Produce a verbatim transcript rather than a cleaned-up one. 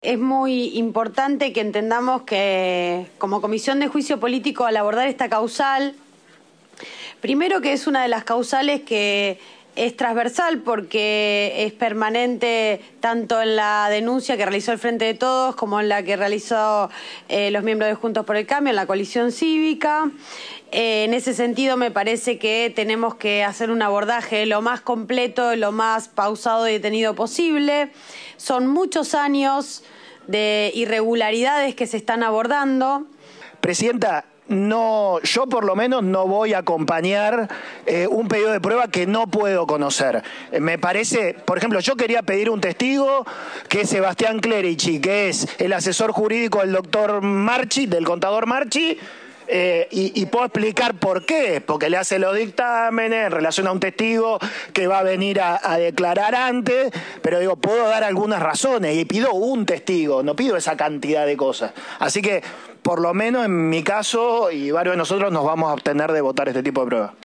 Es muy importante que entendamos que como Comisión de Juicio Político, al abordar esta causal, primero que es una de las causales que es transversal porque es permanente tanto en la denuncia que realizó el Frente de Todos como en la que realizó eh, los miembros de Juntos por el Cambio, en la coalición cívica. Eh, en ese sentido me parece que tenemos que hacer un abordaje lo más completo, lo más pausado y detenido posible. Son muchos años de irregularidades que se están abordando. Presidenta, no, yo por lo menos no voy a acompañar eh, un pedido de prueba que no puedo conocer. Eh, me parece, por ejemplo, yo quería pedir un testigo que es Sebastián Clerici, que es el asesor jurídico del doctor Marchi, del contador Marchi, eh, y, y puedo explicar por qué, porque le hace los dictámenes en relación a un testigo que va a venir a, a declarar antes, pero digo, puedo dar algunas razones y pido un testigo, no pido esa cantidad de cosas. Así que, por lo menos en mi caso y varios de nosotros nos vamos a abstener de votar este tipo de pruebas.